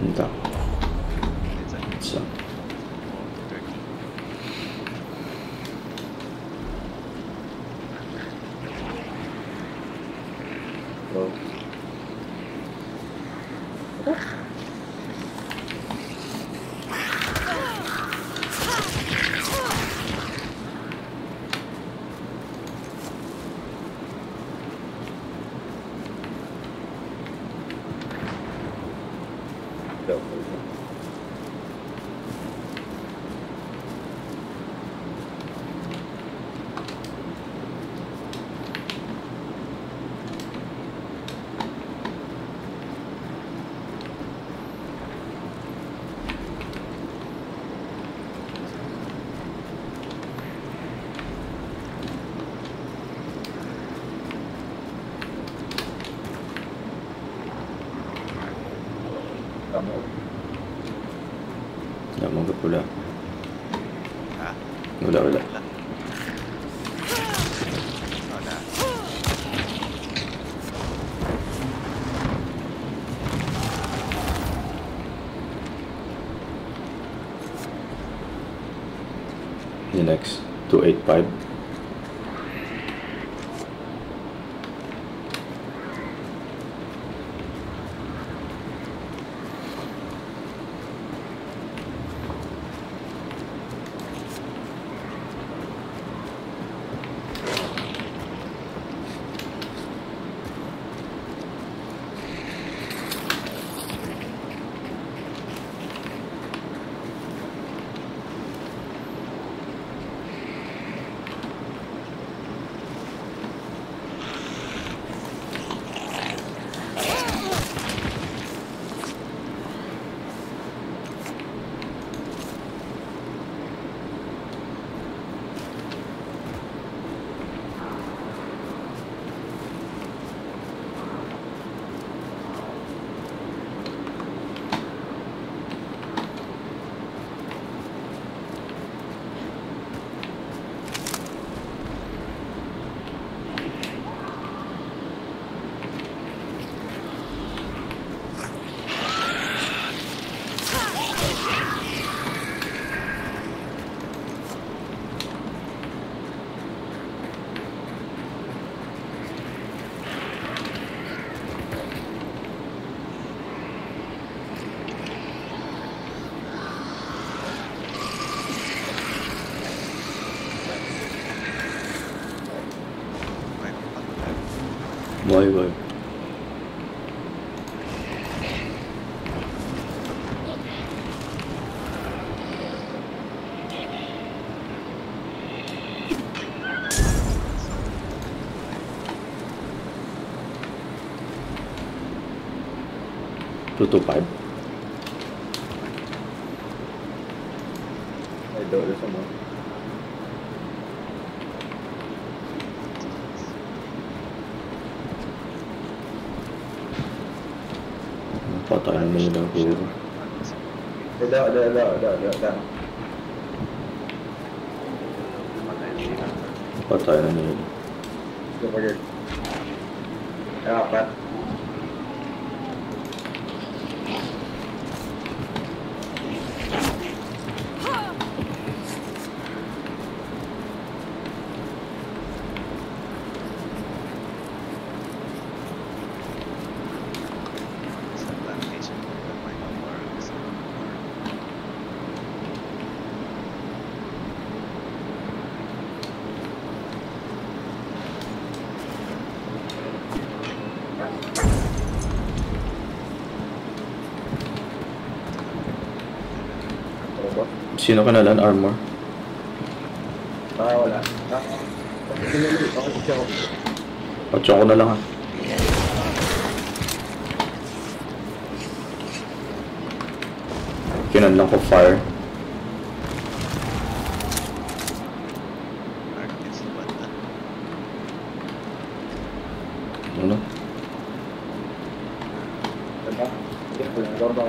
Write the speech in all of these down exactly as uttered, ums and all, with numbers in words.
Tak. Co? No. Wala mong pula. Ha? Wala, wala. Wala. Wala. The next two eight five. Boy, boy. Two two five. Ay, doon sa mo. Patay na nila ang puro. Ada, ada, ada, ada, ada, ada. Patay na nila. Ito pa yun. Ay, apat. Sino ka na lang, armor? Ah, wala. Ah, sinuli. Ako siya ako. Patso ko na lang ha. Kinan lang ko fire. Ano? Ano? Hindi ko lang. Gaba.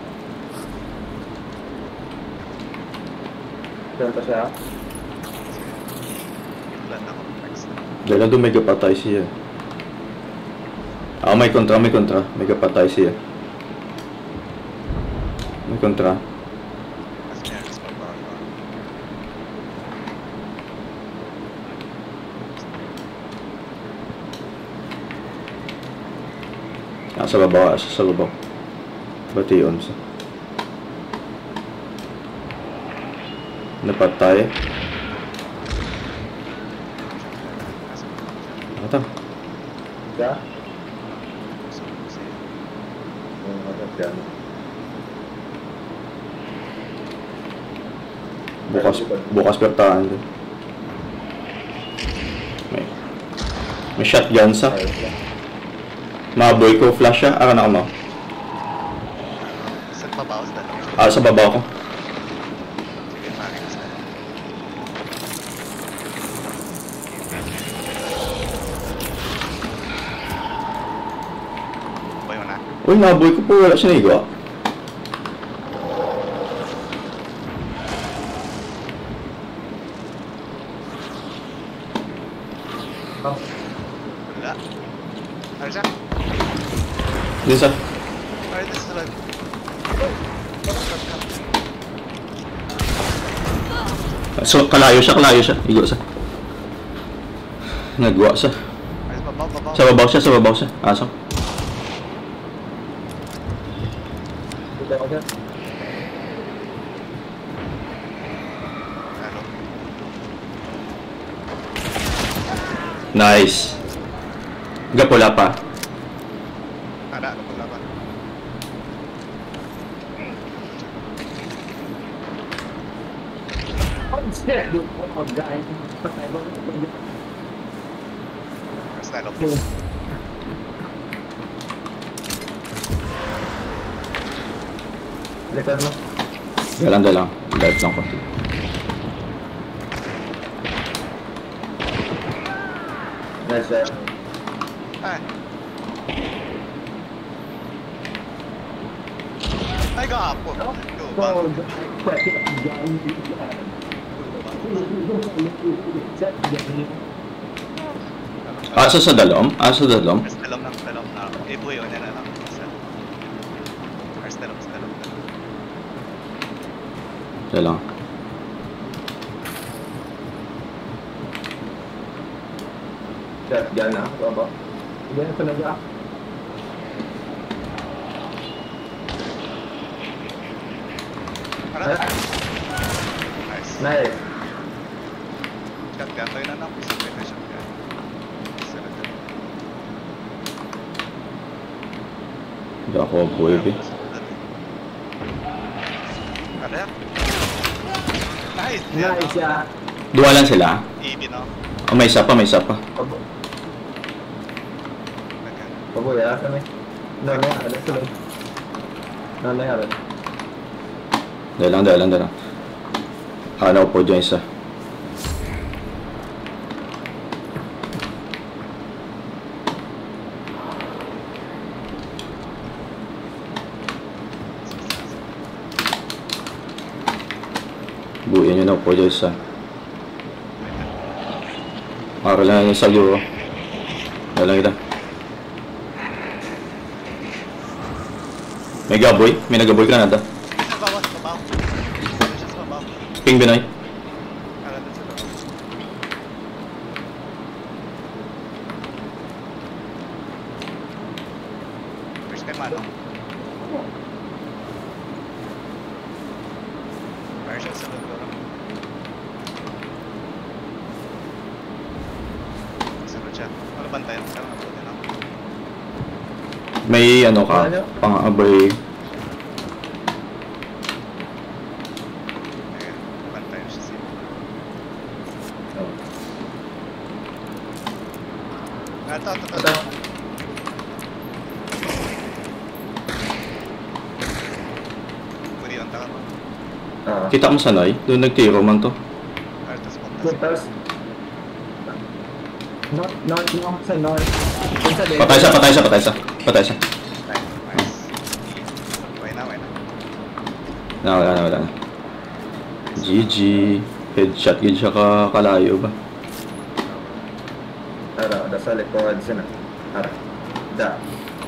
Ganito siya. Wala na ako. Next na. Dahil lang doon may kapatay siya. Ah, may kontra, may kontra. May kapatay siya. May kontra. Mas may alis pa ba ako? Ah, sa babaw, ah, sa babaw. Bation siya. Napatay. Ata. Ya? Gusto ko kasi. Oo, harap yan. Bukas, bukas pertahan doon. May, may shotgun sa. Ayos lang. Maboy ko, flash siya. Akan ako mo. Saan pa ba ako sa dalawa? Ah, sa babaw ko. Sige, pare ka sa dalawa. Boy mo na. Uy, naboy ko po. Wala siya naigawa. Oh, Wala. Ano siya? Din sa. Pare, this is like... So, kalayo siya, kalayo siya. Igo siya. Nagwa siya. Pare, babaw, babaw. Sa babaw siya, sa babaw siya. Aso. dito ako dyan. Ano? Nice. Gapula pa. Ada, ano pala ba? Oh, shit! Dude, oh my God. Patay ba? First time of Likod mo. Dalang, dalang. Dive lang konti. Nice, sir. Ay. Ay, gapo. Go, Oh, bang. pwede ka dyan. Asa sa dalom? Asa sa dalom? First dalom lang, dalom na. Eh, boy, yun na lang. First dalom, sa dalom. Dalang. Shot dyan na, baba. Yan, talaga. Para. Nice. Nice. Shotgun, tayo na lang. Isipin na shotgun. Sarap yun. Hindi ako pwede. Ada. Nice. Nice, yeah. Dua lang sila. Even, no? Oh, may isa pa, may isa pa. Pabo. Pabo, ya, kami. No, no, ada sulod. No, no, ada. Dalang, dalang, dalang. Ano po dyan isa. Buuin nyo na po dyan isa. Para lang yung sagyo. Dalang kita. May gaboy? May nagaboy ka na ata. Sa bawah, sa bawah. Ano siya sa bawah? Ping Binoy. Kala doon sa bawah. First time ano? Fire shot sa loob lang. Sunod siya. Ano bantayan? Saan ang puti na? May ano ka? Ano? Pang-abay. Ayan, bantayan siya siya. Ah, ito, ito, ito. Ito. Pwede yung taka mo. Ah. Kita mo sanay? Doon nagtiro man to. Artas puntas. Puntas. North, north, north, sa north. Dun sa left. Patay siya, patay siya, patay siya. Patay siya. Nice, nice. Okay na, okay na. Na, wala na, wala na. G G. Headshot yun siya ka kalayo ba? sa likod sina. Ara. Da.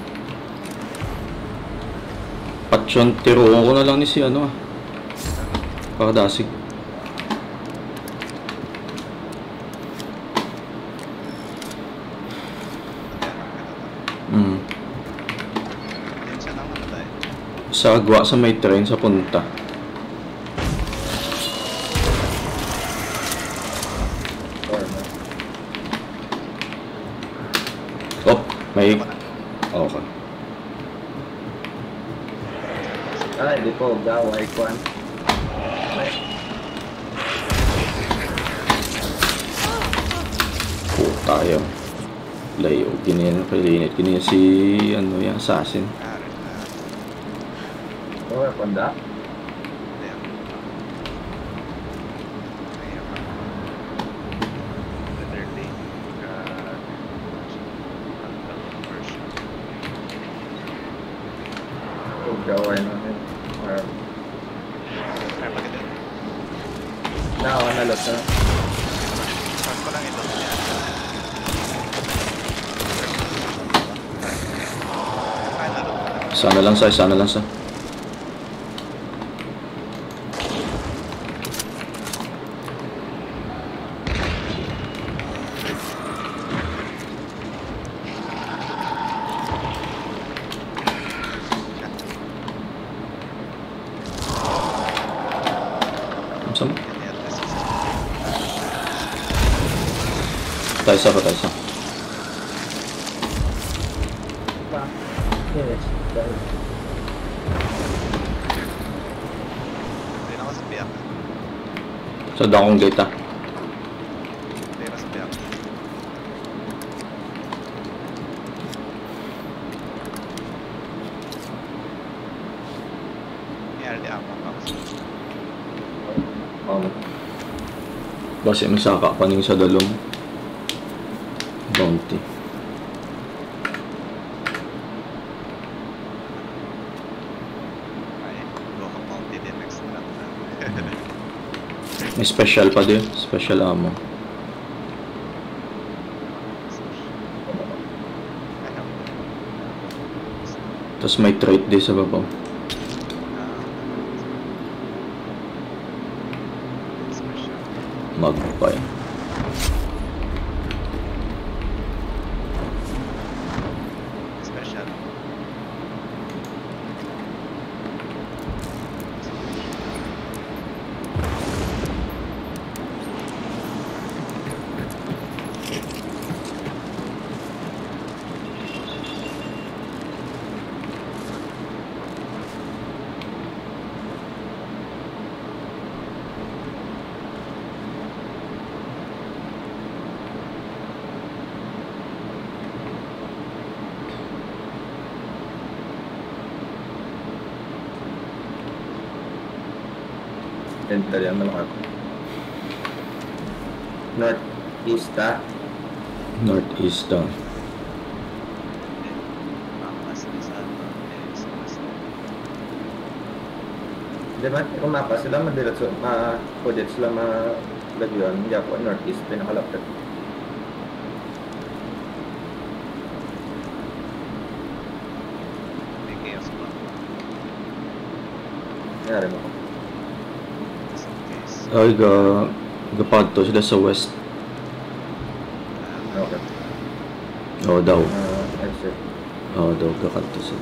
Patyon, tiruon ko na lang ni si ano ah. Pakadasig. Hmm. Then siya lang namatay. Sa agwa sa may train sa punta. Or na. Oh, may... Ako na. Okay. Ay, di ko gaway kwan. Puta yun. Layo. Giniyan, palinit. Giniyan si... ano yung assassin. Ah, rin na. Oh, panda. Then, ayun na. Literally, uh, ang version. Ko gaway na rin. Or Ay, pagkita. na ako na lot na. Saan ko lang ito niya. Ay, nalot ko lang. Sana lang sa, sana lang sa. Saan? Ganyan, this is- Tayo sa pa, tayo sa. Pa. Yes. Hindi na ako sa piyak. Sa dakong gate ah. Hindi na sa piyak. Mayroon di ako ako. Um, Basi masaka pa ning sa dalom. Bounty. Ay, go ka mounted din next month na. May special pa din. Special ammo. Ano? Tapos may trait din sa babaw. Special. Magpay. Special. enter yan naman ako. Northeast ah. Northeast down. Mamas na sa ano. eh, sa mas- Di ba, kung mapa sila, madilat so, ma-pudit sila ma-lagyan. Hindi ako, Northeast, pinakalapit. May chaos pa. Nangyari mo ko. Just in case. Ay, ga... Gapadto sila sa west. Ah, Okay. Oo daw. Uh, exit. Oo daw, gapadto sila.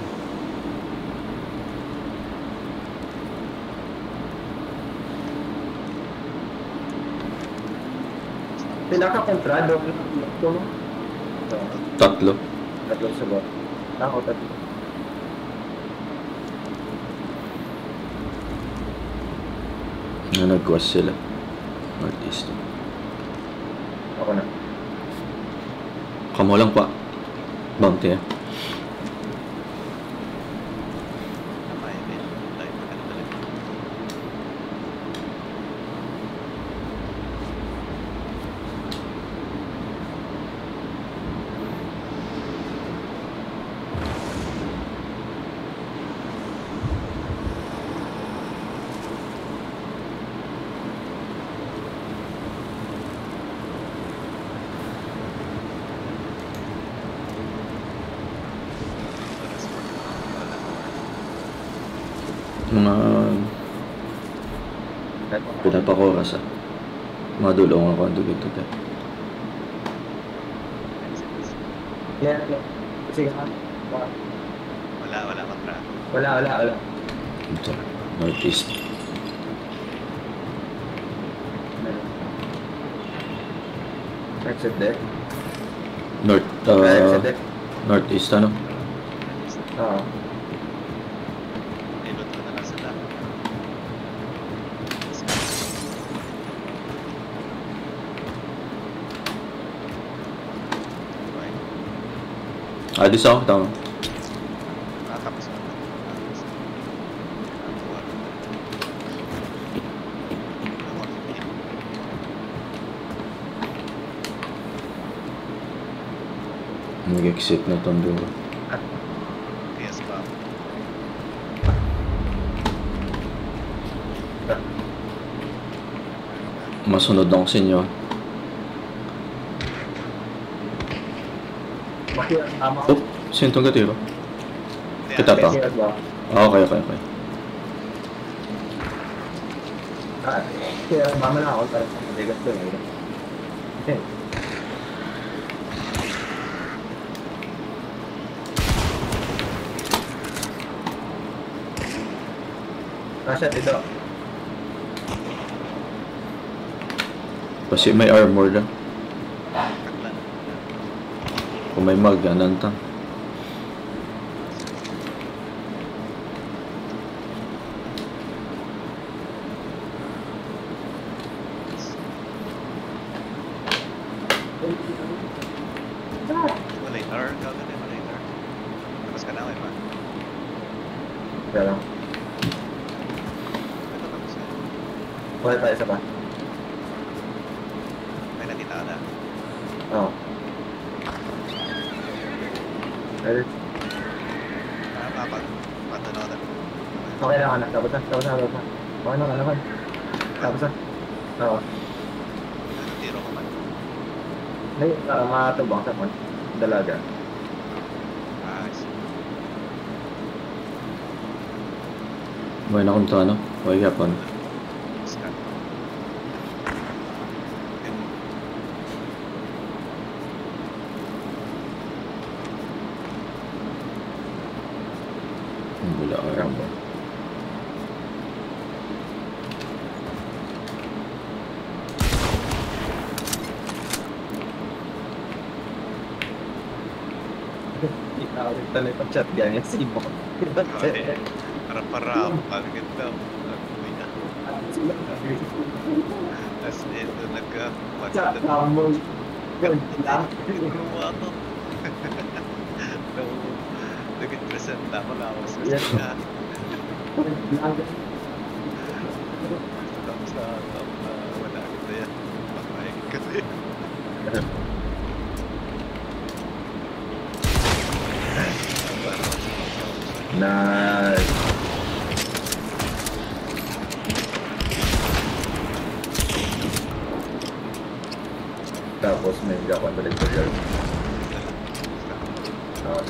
Pinaka-kontrado. Ito mo. Ito. Tatlo. Tatlo sa bot. Ako, tatlo. Na nag-west sila. Northeast. Ako na. Kamo lang pa. Bounty ah. tama yun eh. Dahil maganda talaga. Mga pinapakoras ah. Mga dulong ako ang dugito tayo. Yeah, yeah. Sige nga. Wala, wala kang track. Wala, wala, wala. Ito, northeast. Exit deck. North, Uh, uh, exit deck. northeast ano? Oo. Ilot ko na lang sila. Okay. Alis ako, tama. Ah, tapos ako. Tapos. Natuwa. Ano, fifteen. Mag-exit na itong dulo. Yes pa. Masunod ako sa inyo. Bakit tama Oh, sino itong gatiro? Hindi, Kita ano, to. Bakit ba? Ah, okay, okay, okay. Ah, kaya mama na ako para sa matigas to eh. Eh. Kasha dito. Kasi may armor na. Katlan. Kung may mag, ananta. Later, gagawin mo later. Tapos ka na, may pa. Kaya lang. Ito tapos na. Okay pa, isa pa. May nakita ka na. Oo. Ready? Ah, kapag patunaw na. Okay lang anak. Tapos na, tapos na, tapos na. Okay na, naman. Tapos na. Oo. Tiro ko man. Ay, uh, matubang sa mon. Dalaga. Ah, I see. May na kung ano. Okay, kapon. Tapos ka. Okay. Wala ka armor. Ikaw, ito na yung chat ganyan. Simo. Okay. Para-para ako. Kagad daw. Uy na. As in, doon nagka... Chat na mo. Ganyan lang. Gumawa ko. No. Nag-present na ako na ako sa Yes. sila. Lang. Tapos na, tapos na, wala agad na yan. Pakain kasi. Nice. Tapos may gawan balik ko dyan. Okay.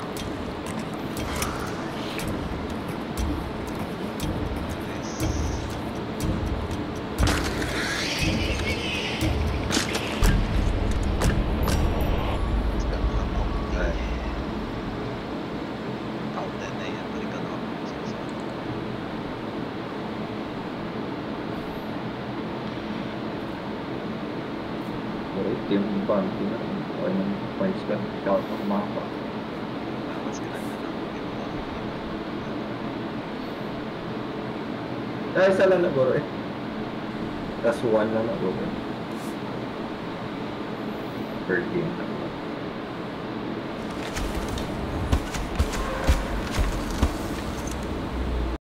Alright, team bounty na. Okay ng points ka. Shout out mga pa. Ah, isa lang na bro eh. Tapos one lang na bro. Per game na.